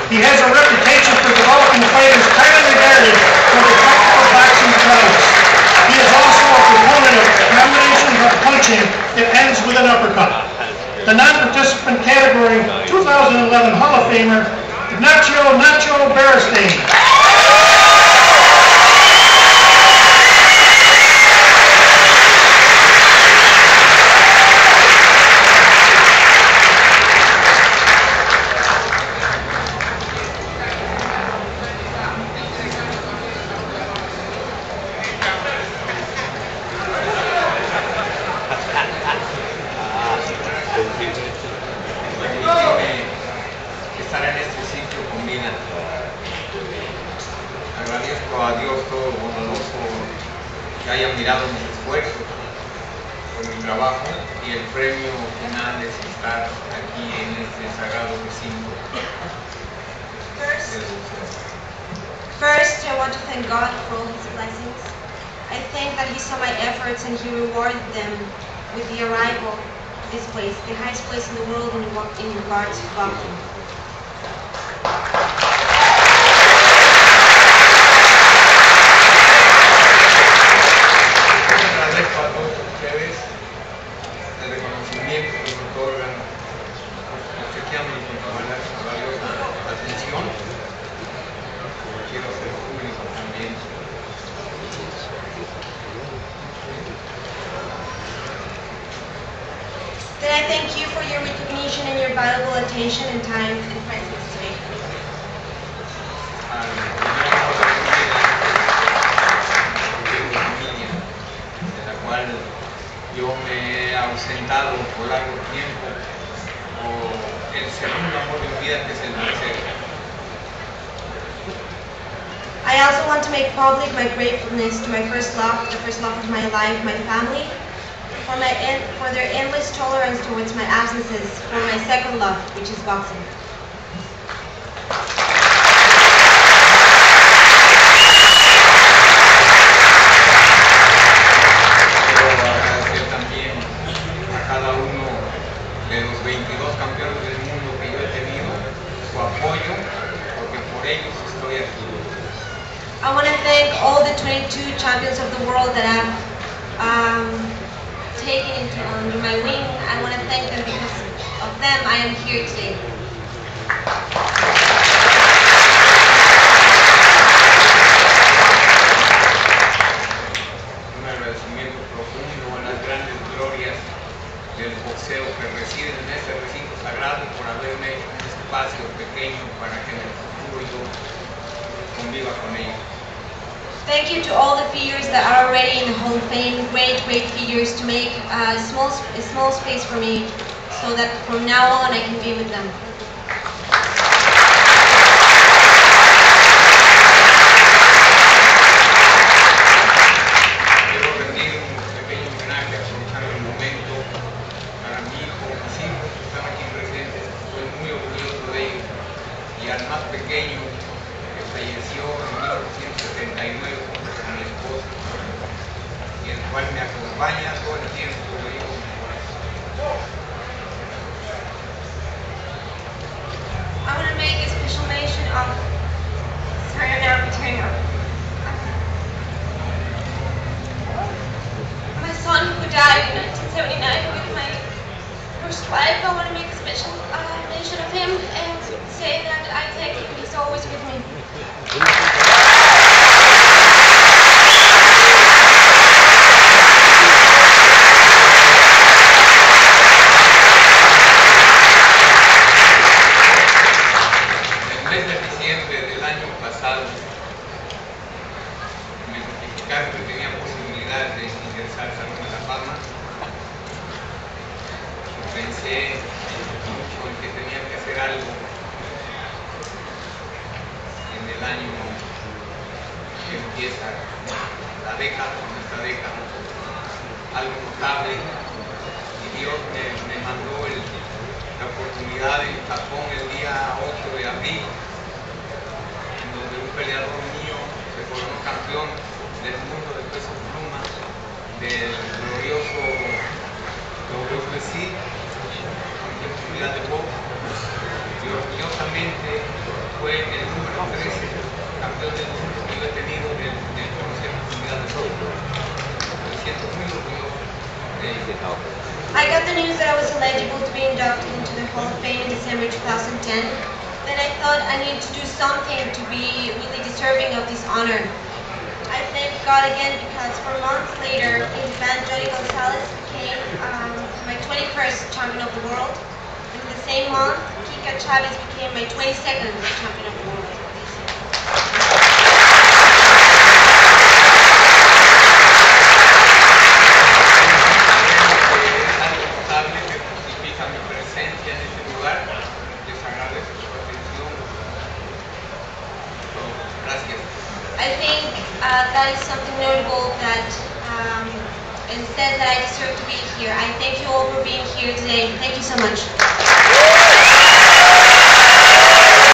He has a reputation for developing fighters highly regarded for their technical boxing prowess. He is also a proponent of combinations of punching that ends with an uppercut. The non-participant category 2011 Hall of Famer, Nacho Beristain. Estar en este sitio combina. Agradezco a Dios todo bondadoso que haya mirado mis esfuerzos por mi trabajo y el premio final es estar aquí en este sagrado recinto. First, I want to thank God for all His blessings. I think that He saw my efforts and He rewarded them with the arrival of this place, the highest place in the world in regards to boxing. Agradezco a todos ustedes el reconocimiento que me otorgan, obsequiando con su valiosa atención. Quiero hacer público también. Then I thank you for your recognition and your valuable attention and time and presence today. De la cual yo me he ausentado por largo tiempo, o el segundo amor de mi vida, que es el tercero. I also want to make public my gratefulness to my first love, the first love of my life, my family, for their endless tolerance towards my absences, for my second love, which is boxing. Quiero agradecer también a cada uno de los 22 campeones del mundo que yo he tenido su apoyo, porque por ellos estoy aquí. I want to thank all the 22 champions of the world that I've taken under my wing. I want to thank them because of them I am here today. Un agradecimiento profundo a las grandes glorias del boxeo que residen en este recinto sagrado por haberme hecho un espacio pequeño para que en el futuro yo conviva con ellos. Thank you to all the figures that are already in the Hall of Fame, great figures, to make a small space for me so that from now on I can be with them. Quiero rendir un pequeño homenaje aprovechando el momento para mi hijo, mis hijos que están aquí presentes. Estoy muy orgulloso de ellos, y al más pequeño que falleció en 1979 junto con mi esposa, y el cual me acompaña todo el tiempo. Lo digo en mi corazón. I want to make a special mention of, sorry, I'm now tearing up. My son who died in 1979 with my first wife. I want to make a special mention of him and say that I thank him. He's always with me. El mes de diciembre del año pasado me notificaron que tenía posibilidad de ingresar al Salón de la Fama. Pensé mucho en que tenía que hacer algo en el año que empieza la década, con esta década, algo notable, y Dios me mandó la oportunidad en Japón el día 8 de abril, en donde un peleador mío se coronó campeón del mundo de peso pluma del glorioso WC, de box, y orgullosamente fue el número 13 campeón del mundo que yo he tenido del Consejo Mundial de Fútbol. Me siento muy orgulloso de ello. I got the news that I was eligible to be inducted into the Hall of Fame in December 2010. Then I thought I needed to do something to be really deserving of this honor. I thank God again because 4 months later, in Japan, Johnny Gonzalez became my 21st champion of the world. And in the same month, Chiquita Chavez became my 22nd champion of the world. I think that is something notable that and says that I deserve to be here. I thank you all for being here today. Thank you so much.